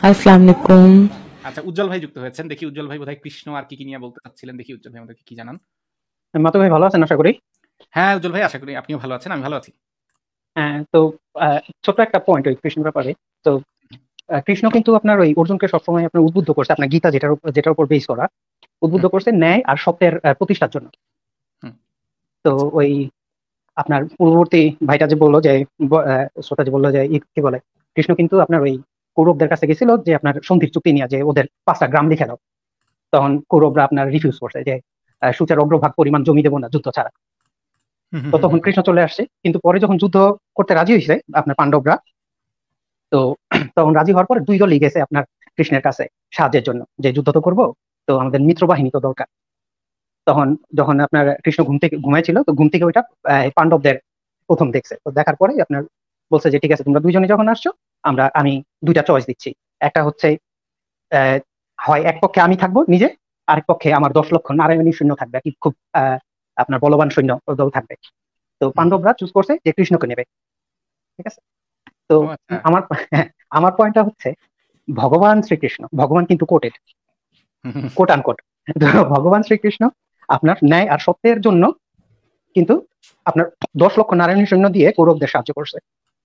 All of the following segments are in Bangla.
আসসালামু আলাইকুম। আচ্ছা, উজ্জ্বল ভাই যুক্ত হয়েছেন। দেখি উজ্জ্বল ভাই বোধহয় কৃষ্ণ আর কি নিয়ে বলতে চাচ্ছিলেন। দেখি উজ্জ্বল ভাই আমাদেরকে কি জানান। মাতো ভাই ভালো আছেন আশা করি। হ্যাঁ, উজ্জ্বল ভাই আশা করি আপনিও ভালো আছেন। আমি ভালো আছি। হ্যাঁ, তো ছোট্ট একটা পয়েন্ট ওই কৃষ্ণের ব্যাপারে। তো কৃষ্ণ কিন্তু আপনার ওই অর্জুনকে সবসময় আপনার উদ্বুদ্ধ করছে, আপনার গীতা যেটার উপর বেস করা, উদ্বুদ্ধ হুম, করছে ন্যায় আর সত্যের প্রতিষ্ঠার জন্য। হুম, তো আচ্ছা। ওই আপনার পূর্ববর্তী ভাইটা যে বললো যে শ্রোতা যে বললো যে কি বলে, কৃষ্ণ কিন্তু আপনার ওই কৌরবদের কাছে গেছিল যে আপনার সন্ধির চুক্তি নিয়ে, যে ওদের 5টা গ্রাম লিখে দাও। তখন কৌরবরা আপনার রিফিউজ করছে যে সূচের অগ্রভাগ পরিমাণ জমি দেবো না যুদ্ধ ছাড়া। হুম, হুম, তো হুম, তখন হুম, কৃষ্ণ চলে আসছে, কিন্তু পরে যখন যুদ্ধ করতে রাজি হয়েছে আপনার পাণ্ডবরা, তো তখন রাজি হওয়ার পর দুই দলই গেছে আপনার কৃষ্ণের কাছে সাহায্যের জন্য, যে যুদ্ধ তো করবো, তো আমাদের মিত্র বাহিনী তো দরকার। তখন যখন আপনার কৃষ্ণ ঘুম থেকে ঘুমাইছিল, তো ঘুম থেকে ওইটা পাণ্ডবদের প্রথম দেখছে। তো দেখার পরে আপনার বলছে যে ঠিক আছে, তোমরা দুইজনে যখন আসছো, আমি দুইটা চয়েস দিচ্ছি। একটা হচ্ছে আহ, হয় এক পক্ষে আমি থাকবো নিজে, আরেক পক্ষে আমার 10 লক্ষ নারায়ণী সৈন্য থাকবে, কি খুব আপনার বলবান সৈন্য দল থাকবে। তো হুম, হুম। পাণ্ডবরা চুজ করছে যে কৃষ্ণকে নেবে। ঠিক আছে। তো ও আচ্ছা। আমার আমার পয়েন্টটা হচ্ছে, ভগবান শ্রীকৃষ্ণ, ভগবান কিন্তু কোটেড, হুম, হুম, কোট আনকোট। তো ভগবান শ্রীকৃষ্ণ আপনার ন্যায় আর সত্যের জন্য কিন্তু আপনার 10 লক্ষ নারায়ণী সৈন্য দিয়ে কৌরবদের সাহায্য করছে।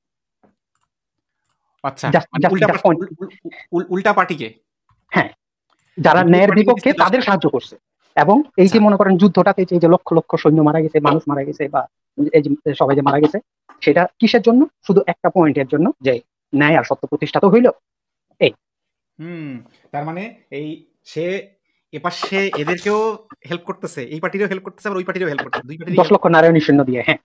আচ্ছা। জাস্ট মানে জাস্ট উল্টা জাস্ট পয়েন্ট। উল্টা পার্টিকে হ্যাঁ, যারা বিপরীত ন্যায়ের পার্টিকে বিপক্ষে দিচ্ছে 10 তাদের টা। সাহায্য করছে। এবং এই আচ্ছা। যে মনে করেন যুদ্ধটাতে যে লক্ষ লক্ষ সৈন্য মারা গেছে, মানুষ মারা গেছে, বা এই যে সবাই যে মারা গেছে, সেটা কিসের জন্য? শুধু একটা পয়েন্টের জন্য, যে ন্যায় আর সত্য প্রতিষ্ঠা তো হইলো। এই হুম। তার মানে এই সে এপাশে এদেরকেও হেল্প করতেছে, এই পার্টিরও হেল্প করতেছে, আবার ওই পার্টিরও হেল্প করতেছে। দুই পার্টিরই দশ হেল্প। লক্ষ নারায়ণী সৈন্য দিয়ে, হ্যাঁ।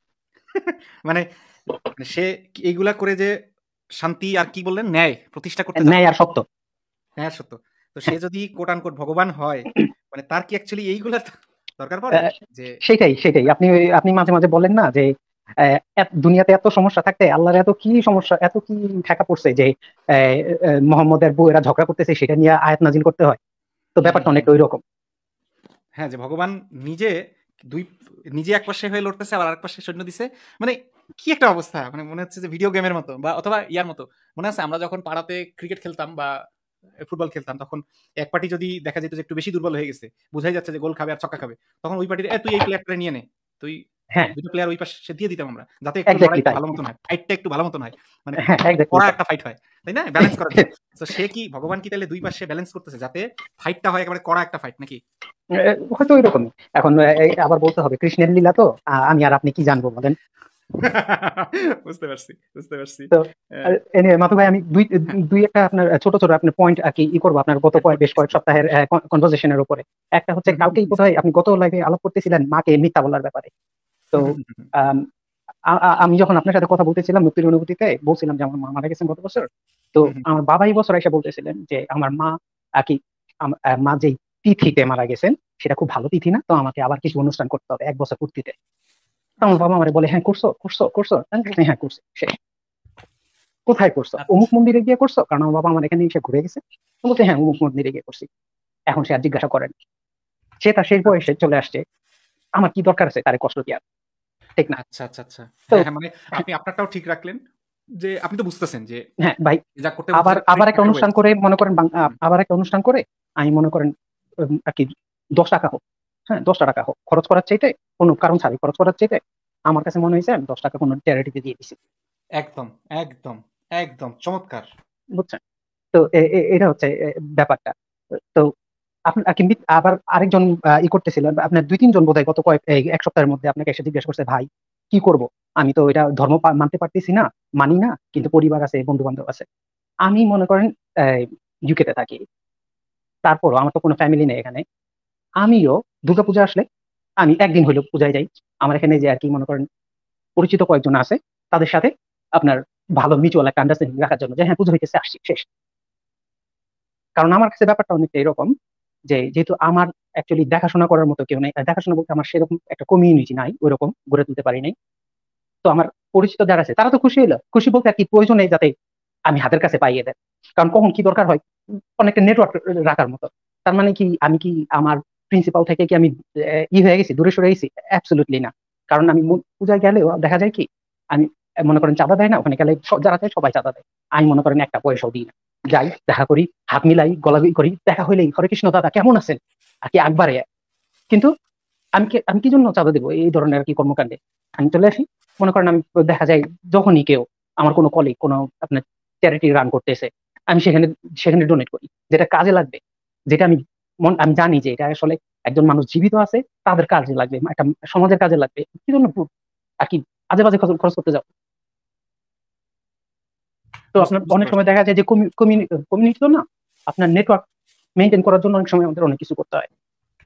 মানে মানে সে এইগুলা করে যে শান্তি আর কি বললেন ন্যায় প্রতিষ্ঠা করতে ন্যায় যাচ্ছে। আর সত্য। হ্যাঁ, সত্য। তো সে হ্যাঁ। যদি কোট আনকোট ভগবান হয়, মানে তার কি অ্যাকচুয়ালি এইগুলার দরকার পড়ে? আহ, যে সেটাই সেটাই আপনি মাঝে মাঝে বলেন না যে দুনিয়াতে এত সমস্যা থাকতে আল্লাহর এত কি সমস্যা, এত কি ঠেকা পড়ছে যে মোহাম্মদের বউয়েরা ঝগড়া করতেছে, সেটা নিয়ে আয়াত নাজিল করতে হয়। তো হুম, ব্যাপারটা হুম, অনেকটা ওই রকম। হ্যাঁ, যে ভগবান নিজে দুই নিজে এক পাশে হয়ে লড়তেছে, আবার আরেক পাশে সৈন্য দিছে। মানে কি একটা অবস্থা! মানে মনে হচ্ছে যে ভিডিও গেমের মতো বা অথবা ইয়ার মতো। মনে আছে আমরা যখন পাড়াতে ক্রিকেট খেলতাম বা ফুটবল খেলতাম, তখন এক পার্টি যদি দেখা যেত যে একটু বেশি দুর্বল হয়ে গেছে, বুঝাই যাচ্ছে যে গোল খাবে আর ছক্কা খাবে। তখন ওই পার্টির তুই এই প্লেয়ারটা নিয়ে নে। তুই হ্যাঁ, ২ টা প্লেয়ার ওই পাশে দিয়ে দিতাম আমরা। যাতে একটু এক্স্যাক্টলি লড়াইটা তাই। ভালো মতন হয়। ফাইটটা একটু ভালো মতন হয়। মানে হ্যাঁ, এক্স্যাক্টলি কড়া তাই। একটা ফাইট হয়। তাই না? ব্যালেন্স করার জন্য। তো সে কি ভগবান কি তাইলে ২ পাশে ব্যালেন্স করতেছে যাতে ফাইটটা হয় একেবারে কড়া একটা ফাইট নাকি? হয়তো ওই রকমই। এখন আবার বলতে হবে কৃষ্ণের লীলা তো, আমি আর আপনি কি জানবো বলেন। বুঝতে পারছি, বুঝতে পারছি। তো অ্যা এনিওয়ে মাথু ভাই, আমি দুই হ্যাঁ, দুই একটা আপনার ছোট ছোট আপনার পয়েন্ট আর কি করবো আপনার গত এড করতে বেশ কয়েক সপ্তাহের কনভারসেশনের উপরে। একটা হচ্ছে, হুম, হুম, কালকেই প্লিজ। বোধহয় আপনি গত লাইভে আলাপ করতেছিলেন মাকে মিথ্যা বলার ব্যাপারে। তো হুম, হুম, হুম, হুম, আম, আমি যখন আপনার সাথে কথা বলতেছিলাম মুক্তির অনুভূতিতে, বলছিলাম যে আমার মা মারা গেছেন গত বছর। তো হুম, হুম, আমার বাবা এই বছর এসে বলতেছিলেন যে আমার মা আর কি, মা যেই তিথিতে মারা গেছেন সেটা খুব ভালো তিথি না, তো আমাকে আবার কিছু অনুষ্ঠান করতে হবে 1 বছর পূর্তিতে। তো আমার আচ্ছা, বাবা আমারে বলে, হ্যাঁ করছো করছো করছো। আমি বলি, হ্যাঁ করছি। শেষ। কোথায় করছো? অমুক আচ্ছা। মন্দিরে গিয়ে করছো? কারণ আমার বাবা আমার এখানে এসে ঘুরে গেছে। তো বলছে হ্যাঁ অমুক মন্দিরে গিয়ে করছি। এখন সে আর জিজ্ঞাসা করেন, সে তার শেষ বয়সে চলে আসছে, আমার কি দরকার আছে তারে কষ্ট দেওয়ার? ঠিক না? আচ্ছা, আচ্ছা, আচ্ছা। তো হ্যাঁ, হ্যাঁ, মানে আপনি আপনারটাও ঠিক রাখলেন। যে আপনি তো বুঝতেছেন যে হ্যাঁ ভাই, যা করতে আবার বলতেছে আবার অলরেডি একটা একটা অনুষ্ঠান ওয়েস্ট। করে মনে করেন হুম, আবার একটা অনুষ্ঠান করে আমি মনে করেন আর কি 10 টাকা হোক, হ্যাঁ 10টা টাকা হোক, খরচ করার চাইতে, কোনো কারণ ছাড়াই খরচ করার চাইতে আমার কাছে মনে হয়েছে আমি 10 টাকা কোনো চ্যারিটিতে দিয়ে দিছি। একদম, একদম, একদম চমৎকার! বুঝছেন? তো এটা হচ্ছে ব্যাপারটা। তো আপনি আর কি আবার আরেকজন করতেছিল, আপনার 2-3 জন বোধহয় গত এই 1 সপ্তাহের মধ্যে আপনাকে এসে জিজ্ঞেস করছে, ভাই কি করব, আমি তো এটা ধর্ম মানতে পারতেছি না, মানি না, কিন্তু পরিবার আছে, বন্ধু বান্ধব আছে। আমি মনে করেন ইউকে তে থাকি, তারপরও আমার তো কোনো ফ্যামিলি নেই এখানে। আমিও দুর্গাপূজা আসলে আমি একদিন হইলেও পূজায় যাই। আমার এখানে যে আর কি মনে করেন পরিচিত কয়েকজন আছে, তাদের সাথে আপনার ভালো মিউচুয়াল একটা আন্ডারস্ট্যান্ডিং রাখার জন্য, যে হ্যাঁ পুজো হইতেছে আসছি শেষ। কারণ আমার কাছে ব্যাপারটা অনেকটা এরকম, যে যেহেতু আমার অ্যাকচুয়ালি দেখাশোনা করার মতো কেউ নেই, দেখাশোনা বলতে আমার সেরকম একটা কমিউনিটি নাই, ওইরকম গড়ে তুলতে পারি নাই। তো আমার পরিচিত যারা আছে তারা তো খুশি হইলো, খুশি বলতে আর কি প্রয়োজনে যাতে আমি হাতের কাছে পাইয়ে দেয়। কারণ কখন কি দরকার হয়, অনেকটা নেটওয়ার্ক রাখার মতো। তার মানে কি আমি কি আমার প্রিন্সিপাল থেকে কি আমি হয়ে গেছি, দূরে সরে গেছি? অ্যাবসলিউটলি না। কারণ আমি পূজায় গেলেও দেখা যায় কি, আমি মনে করেন চাঁদা দেয় না, ওখানে গেলে যারা চায় সবাই চাঁদা দেয়, আমি মনে করেন একটা পয়সাও দিই না। যাই, দেখা করি, হাত মিলাই, গলাগলি করি, দেখা হইলেই হরে কৃষ্ণ দাদা কেমন আছেন আর কি আকবারে। কিন্তু আমি কি জন্য চাঁদা দেবো এই ধরনের আর কি কর্মকাণ্ডে? আমি চলে আসি, মনে করেন আমি দেখা যায় যখনই কেউ আমার কোনো কলিগ কোনো আপনার চ্যারিটি রান করতেছে, আমি সেখানে সেখানে ডোনেট করি, যেটা কাজে লাগবে, যেটা আমি জানি যে এটা আসলে একজন মানুষ জীবিত আছে, তাদের কাজে লাগবে, একটা সমাজের কাজে লাগবে, কি জন্য আর কি আজে বাজে খরচ করতে যাবো? তো বুঝতে আপনার বুঝতে অনেক পারছি। সময় দেখা যায় যে কমিউনিটি তো না, আপনার নেটওয়ার্ক মেনটেন করার জন্য অনেক সময় আমাদের অনেক কিছু করতে হয়,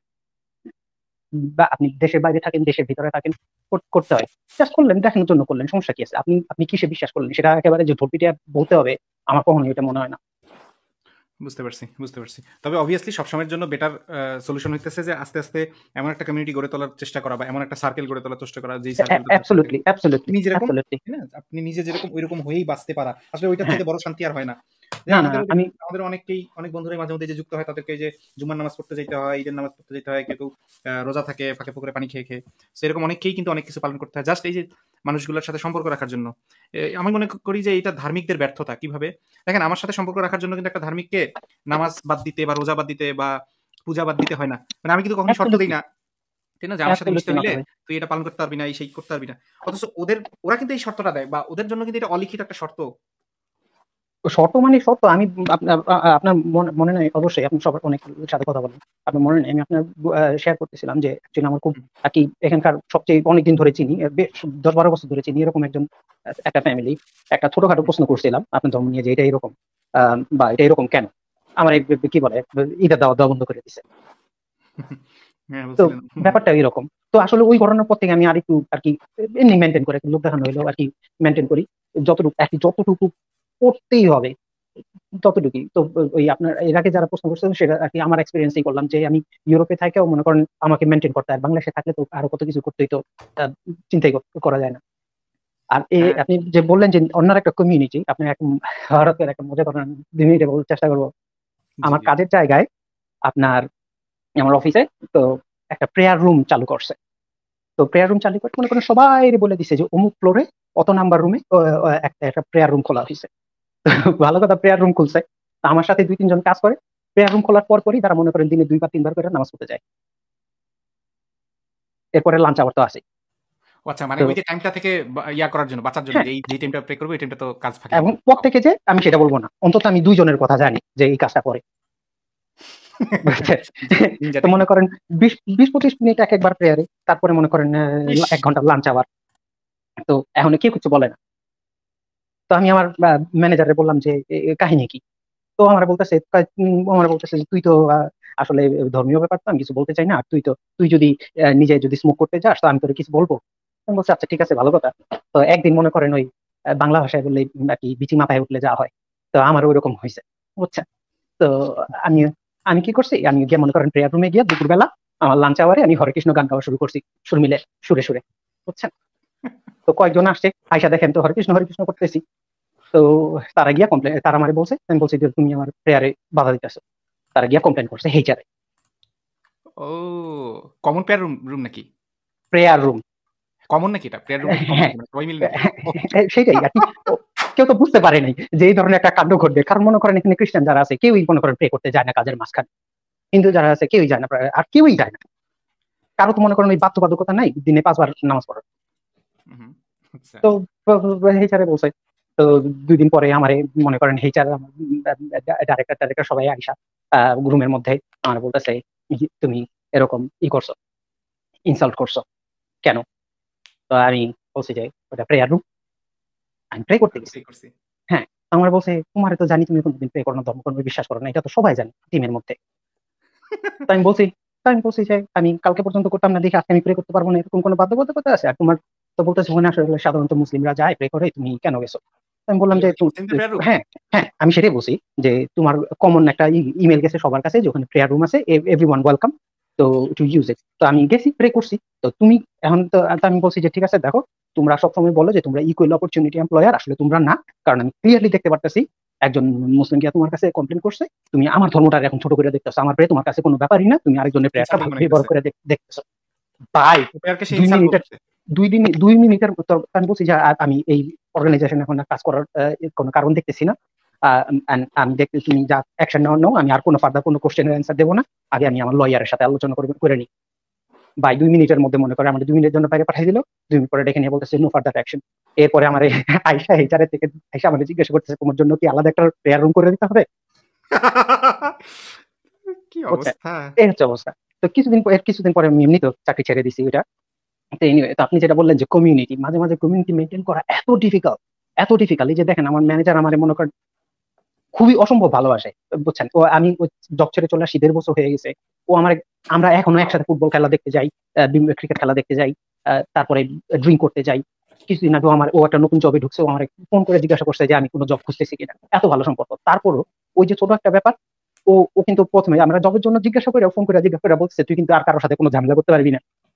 বা আপনি দেশের বাইরে থাকেন দেশের ভিতরে থাকেন, করতে হয়। জাস্ট করলেন, দেখানোর জন্য করলেন, সমস্যা কি আছে? আপনি আপনি কিসে বিশ্বাস করলেন সেটা একেবারে যে ধর্মীটা বলতে হবে, আমার কখনোই এটা মনে হয় না। বুঝতে পারছি, বুঝতে পারছি। তবে অবভিয়াসলি সবসময়ের জন্য বেটার সলিউশন হইতেছে যে আস্তে আস্তে এমন একটা কমিউনিটি গড়ে তোলার চেষ্টা করা, বা এমন একটা সার্কেল গড়ে তোলার চেষ্টা করা, যেই সার্কেলটাতে অ্যাবসলিউটলি, অ্যাবসলিউটলি, আপনি যেরকম, অ্যাবসলিউটলি। তাই না? আপনি নিজে যেরকম ওইরকম হয়েই বাঁচতে পারা। আসলে ওইটার হ্যাঁ, থেকে বড় শান্তি আর হয় না। যে না না আমাদেরও আমি আমাদের অনেককেই, অনেক বন্ধুরাই মাঝে মধ্যে যে যুক্ত হয়, তাদেরকে যে জুম্মার নামাজ পড়তে যেতে হয়, ঈদের নামাজ পড়তে যেতে হয়, কেউ কেউ রোজা থাকে ফাঁকে পুকুরে পানি খেয়ে খেয়ে। সেরকম অনেককেই কিন্তু অনেক কিছু পালন করতে হয় জাস্ট এই যে মানুষগুলোর সাথে সম্পর্ক রাখার জন্য। আমি মনে করি যে এটা ধার্মিকদের ব্যর্থতা। কিভাবে? দেখেন, আমার সাথে সম্পর্ক রাখার জন্য কিন্তু একটা ধার্মিককে নামাজ বাদ দিতে বা রোজা বাদ দিতে বা পূজা বাদ দিতে হয় না। মানে আমি কিন্তু কখনোই শর্ত দেই অ্যাবসলিউটলি, না, ঠিক না? যে আমার সাথে মিশতে অ্যাবসলিউটলি নট হইলে ভাই। তুই এটা পালন করতে পারবি না, এই সেই করতে পারবি না। অথচ ওরা কিন্তু এই শর্তটা দেয়, বা ওদের জন্য কিন্তু এটা অলিখিত একটা শর্ত। শর্ত মানে শর্ত। আমি আপনার আপনার মনে নাই অবশ্যই, আপনি সবার অনেক সাথে কথা বলেন, আপনার মনে নেই আমি আপনার শেয়ার করতেছিলাম যে actually আমার খুব হুম, আর কি এখানকার সবচেয়ে অনেকদিন ধরে চিনি, বেশ 10-12 বছর ধরে চিনি এরকম একজন একটা ফ্যামিলি, একটা ছোটখাটো হুম। প্রশ্ন করছিলাম আপনার ধর্ম নিয়ে যে এটা এরকম, বা এটা এরকম কেন, আমার এই কি বলে ঈদের দাওয়াত দেওয়া বন্ধ করে দিছে। হ্যাঁ, তো বলছিলেন। ব্যাপারটা এরকম। তো আসলে ওই ঘটনার পর থেকে আমি আরেকটু আর কি এমনি মেনটেন করে, লোক দেখানো হইলেও আর কি মেনটেন করি, যতটুকু আর কি, যতটুকু করতেই হবে ততটুকুই। তো ওই আপনার এর আগে যারা প্রশ্ন করছেন সেটা আর কি আমার এক্সপিরিয়েন্সই করলাম যে আমি ইউরোপে থাকেও মনে করেন আমাকে মেনটেন করতে হয়, আর বাংলাদেশে থাকলে তো আরো কত কিছু করতেই তো আহ, চিন্তাই করা যায় না। আর হ্যাঁ, আপনি যে বললেন যে অন্য একটা কমিউনিটি, আপনি এক ভারতের একটা মজা করেন, 2 মিনিটে বলার চেষ্টা করবো। জি, আমার জি। কাজের জায়গায় আপনার আমার অফিসে তো একটা প্রেয়ার রুম চালু করছে। তো প্রেয়ার রুম চালু করে মনে করেন সবাই বলে দিছে যে অমুক ফ্লোরে অত নাম্বার রুমে একটা একটা প্রেয়ার রুম খোলা হয়েছে। ভালো কথা, প্রেয়ার রুম খুলছে। তা আমার সাথে 2-3 জন কাজ করে, প্রেয়ার রুম খোলার পরই তারা মনে করেন দিনে 2 বা 3 বার করে নামাজ পড়তে যায়, এরপরে লাঞ্চ আবার তো আসে। ও আচ্ছা, মানে তো ওই যে টাইমটা থেকে ইয়া করার জন্য, বাঁচার জন্য, হ্যাঁ, যে এই টাইমটা প্রে করবো, এই টাইমটা তো কাজ ফাঁকি এবং দিব। প্রত্যেকে যে আমি সেটা বলবো না, অন্তত আমি 2 জনের কথা জানি যে এই কাজটা করে, বুঝছেন? দিন তো যাতে কি। মনে করেন 20-25 মিনিট এক একবার প্রেয়ারে, তারপরে মনে করেন ইস! 1 ঘন্টা লাঞ্চ আবার। তো এখন কেউ কিছু বলে না। তো আমি আমার ম্যানেজারে বললাম যে কাহিনী কি? তো আমার বলতেছে যে তুই তো আসলে ধর্মীয় ব্যাপার তো আমি কিছু বলতে চাই না, আর তুই যদি নিজে যদি স্মোক করতে যাস তো আমি তোর কিছু বলবো। আমি বলছি আচ্ছা ঠিক আছে, ভালো কথা। তো একদিন মনে করেন ওই বাংলা ভাষায় বললে আর কি বিচি মাথায় উঠলে যা হয়, তো আমার ওইরকম হয়েছে, বুঝছেন? তো আমি আমি কি করছি, আমি গিয়ে মনে করেন প্রেয়ার রুমে গিয়ে দুপুরবেলা আমার লাঞ্চ আওয়ারে আমি হরে কৃষ্ণ গান গাওয়া শুরু করছি, সুর মিলে, সুরে সুরে, বুঝছেন? তো কয়েকজন আসছে, আয়সা দেখেন তো হরে কৃষ্ণ করতেছি। তো তারা গিয়া কমপ্লেন, তারা আমারে বলছে, আমি বলছি যে তুমি আমার প্রেয়ারে বাধা দিতেছো। তারা গিয়া কমপ্লেন করছে হেইচারে। ও, কমন পেয়ার রুম নাকি? Prayer room. কমন নাকি এটা? প্রেয়ার রুমটা কি কমন হ্যাঁ, নাকি? মানে সবাই মিলে নাকি? ওহ! সেটাই আর কি। ও, কেউ তো বুঝতে পারে নাই যে এই ধরনের একটা কাণ্ড ঘটবে, কারণ মনে করেন এখানে খ্রিস্টান যারা আছে কেউই মনে করেন প্রে করতে যায় না কাজের মাঝখানে, হিন্দু যারা আছে কেউই যায় না প্রায়, আর কেউই যায় না। কারো তো মনে করেন ওই বাধ্যবাধকতা নাই দিনে 5 বার নামাজ পড়ার। হুম, আচ্ছা। তো হেইচারে বলছে। তো 2 দিন পরে আমারে মনে করেন হেইচার ডাইরেক্টর সবাই আইসা রুমের মধ্যে আমার বলতেছে তুমি এরকম করছো, ইনসাল্ট করছো কেন? তো আমি বলছি যে ওটা প্রেয়ার রুম, আমি প্রে করতে আমি গেছি। প্রে করছি। হ্যাঁ, আমার বলছে তোমার তো জানি তুমি কোনোদিন প্রে করো না, ধর্ম কর্মে বিশ্বাস করো না, এটা তো সবাই জানে টিমের মধ্যে। তো আমি বলছি আমি বলছি যে আমি কালকে পর্যন্ত করতাম না দেখে আজকে আমি প্রে করতে পারবো না, এরকম কোনো বাধ্যবাধকতা আছে? আর তোমার তো বলতেছে ওখানে আসলে সাধারণত মুসলিমরা যায় প্রে করে, তুমি কেন গেছো? তো আমি বললাম তাহলে যে ওটা কি মুসলিমদের প্রেয়ার রুম? হ্যাঁ, হ্যাঁ আমি সেটাই বলছি যে তোমার কমন একটা ইমেল গেছে সবার কাছে যে ওখানে প্রেয়ার রুম আছে, এভরিওয়ান ওয়েলকাম, তো টু ইউজ ইট। তো আমি গেছি, প্রে করছি। তো তুমি এখন তো আমি বলছি যে ঠিক আছে দেখো, তোমরা সবসময় বলো যে তোমরা ইকুয়াল অপরচুনিটি এমপ্লয়ার, আসলে তোমরা না, কারণ আমি ক্লিয়ারলি দেখতে পারতেছি একজন মুসলিম গিয়া তোমার কাছে কমপ্লেন করছে, তুমি আমার ধর্মটার এখন ছোট করে দেখতেছো, আমার প্রে তোমার কাছে কোনো ব্যাপারই না, তুমি আরেকজনের প্রেয়ারটা ইনসাল্টিং ভালো মনে ব্যবহার হইতেছে। করে দেখতেছো। ভাই প্রেয়ারকে সে দুই ইনসাল্ট মিনিটের করতেছে। 2 মিনিটের তো আমি বলছি যে আমি এই অর্গানাইজেশনে এখন আর কাজ করার কোনো কারণ দেখতেছি না, আমি দেখতে তুমি যা অ্যাকশন নাও, আমি আর কোনো ফার্দার কোনো কোশ্চেনের অ্যান্সার দেবো না, আগে আমি আমার লয়ারের সাথে আলোচনা করে নিই। ভাই 2 মিনিটের মধ্যে মনে করে আমাদের 2 মিনিটের জন্য বাইরে পাঠিয়ে দিল, 2 মিনিট পরে ডেকে নিয়ে বলতেছে নো ফার্দার অ্যাকশন। এরপরে আমার আইসা এইচারে থেকে আইসা আমাদের জিজ্ঞাসা করতেছে তোমার জন্য কি আলাদা একটা প্রেয়ার রুম করে দিতে হবে? কি অবস্থা! এই হচ্ছে অবস্থা। তো কিছুদিন পরে আমি এমনি তো চাকরি ছেড়ে দিছি ওইটা। তো এনিওয়ে, তো আপনি যেটা বললেন যে কমিউনিটি, মাঝে মাঝে কমিউনিটি মেনটেন করা এত ডিফিকাল্ট। এই যে দেখেন আমার ম্যানেজার আমারে মনে করেন খুবই অসম্ভব ভালোবাসে, বুঝছেন? আমি জব ছেড়ে চলে আসি 1.5 বছর হয়ে গেছে। ও আমার, আমরা এখনো একসাথে ফুটবল খেলা দেখতে যাই, ক্রিকেট খেলা দেখতে যাই, তারপরে ড্রিঙ্ক করতে যাই। কিছুদিন আগে ও একটা নতুন জবে ঢুকছে, ও আমার ফোন করে জিজ্ঞাসা করছে যে আমি কোনো জব খুঁজতেছি কিনা। এত ভালো সম্পর্ক। তারপরও ওই যে ছোট একটা ব্যাপার, ও কিন্তু প্রথমে আমরা জবের জন্য জিজ্ঞাসা করে, ফোন করে জিজ্ঞাসা করে বলছে তুই কিন্তু আর কারোর সাথে কোনো ঝামেলা করতে পারবি না।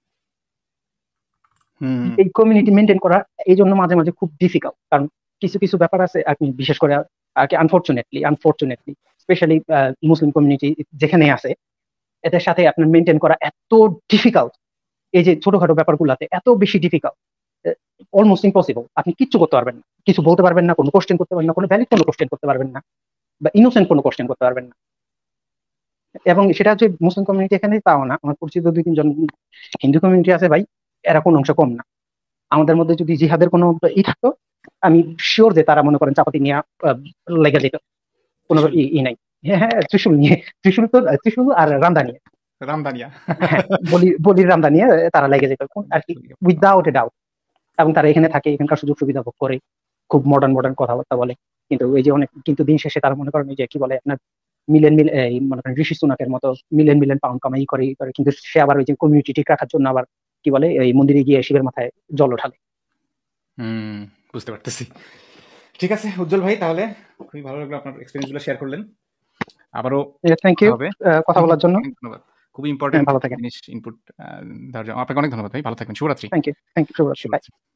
এই কমিউনিটি মেনটেন করা এই জন্য মাঝে মাঝে খুব ডিফিকাল্ট, কারণ কিছু কিছু ব্যাপার আছে আপনি বিশেষ করে আর কি আনফরচুনেটলি স্পেশালি মুসলিম কমিউনিটি যেখানে আছে, এদের সাথে আপনার মেনটেন করা এত ডিফিকাল্ট। এই যে ছোটখাটো ব্যাপারগুলোতে এত বেশি ডিফিকাল্ট, অলমোস্ট ইম্পসিবল। আপনি কিচ্ছু করতে পারবেন না, কিছু বলতে পারবেন না, কোনো কোশ্চেন করতে পারবেন না, কোনো ভ্যালিড কোনো কোশ্চেন করতে পারবেন না, বা ইনোসেন্ট কোনো কোশ্চেন করতে পারবেন না। এবং সেটা হচ্ছে মুসলিম কমিউনিটি এখানে তাও না, আমার পরিচিত 2-3 জন হিন্দু কমিউনিটি আছে ভাই, এরা কোনো অংশ কম না। আমাদের মধ্যে যদি জিহাদের কোনো থাকতো, আমি শিওর যে তারা মনে করেন চাপাতি নিয়ে লেগে যেত, কোনো নাই। হ্যাঁ হ্যাঁ, ত্রিশূল আর রামদা নিয়ে, হ্যাঁ বলির রামদা নিয়ে তারা লেগে যেত আর কি, উইদাউট এ ডাউট। এবং তারা এখানে থাকে, এখানকার সুযোগ সুবিধা ভোগ করে, খুব মডার্ন কথাবার্তা বলে। কিন্তু এই যে কিন্তু দিন শেষে তারা মনে করেন যে কি বলে আপনার মনে করেন ঋষি সুনাকের মতো মিলিয়ন পাউন্ড কামাই করে, কিন্তু সে আবার ওই যে কমিউনিটি ঠিক রাখার জন্য আবার কি বলে এই মন্দিরে গিয়ে শিবের মাথায় জল ঢালে। বুঝতে পারতেছি। ঠিক আছে উজ্জ্বল ভাই, তাহলে খুবই ভালো লাগলো আপনার এক্সপেরিয়েন্স গুলো শেয়ার করলেন। আবারও থ্যাংক ইউ কথা বলার জন্য। ধন্যবাদ, খুবই ইম্পর্টেন্ট ভালো থাকেন। জিনিস ইনপুট দেওয়ার জন্য আপনাকে অনেক ধন্যবাদ ভাই, ভালো থাকবেন, শুভরাত্রি। থ্যাংক ইউ শুভরাত্রি।